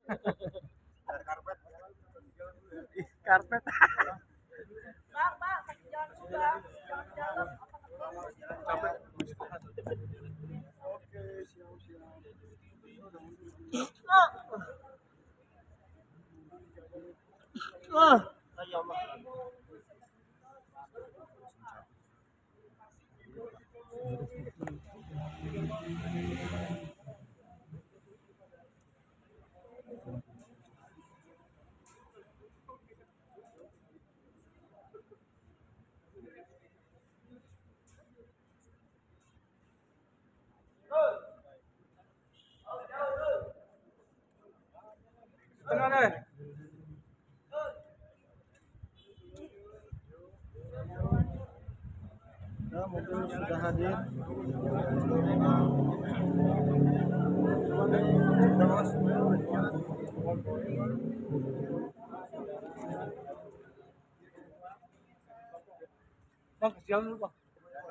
Karpet. Karpet. Pak, jangan sudah, jangan jalan. Capek. Oke, siap. Tengah deh. Ya, mungkin sudah hadir. Bang, siang dulu, Bang.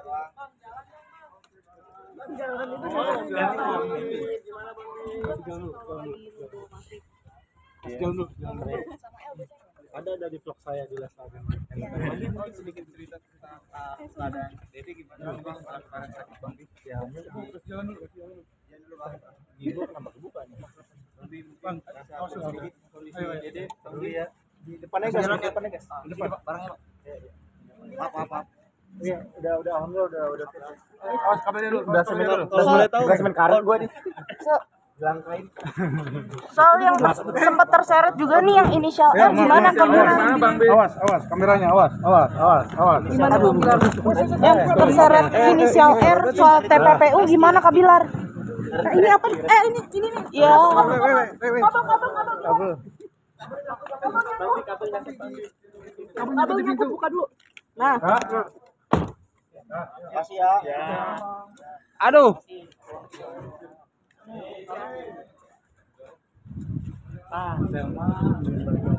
Ada di vlog saya di Lestari. Mungkin sedikit cerita tentang keadaan Dedi gimana Bang kemarin sakit Bang? Ya, Jalan dulu. ibu kenapa kebuka nih? Bang, awas sedikit kondisi Dede. Ya. Di depannya guys, di depannya guys. Di depan barangnya, Pak. Maaf. Iya, udah alhamdulillah udah. Awas kabelnya dulu. Udah mulai tahu. Udah semen karet gua nih. Langkain. Soal yang sempat terseret juga nih yang inisial R gimana kabarnya? Bang? Awas, kameranya, awas. Gimana Kabilar? Yang terseret inisial R soal TPPU gimana Kabilar? Nah, ini apa? Ini nih. Ya. Kabelnya tuh buka dulu. Nah. Makasih ya. Aduh. Ah,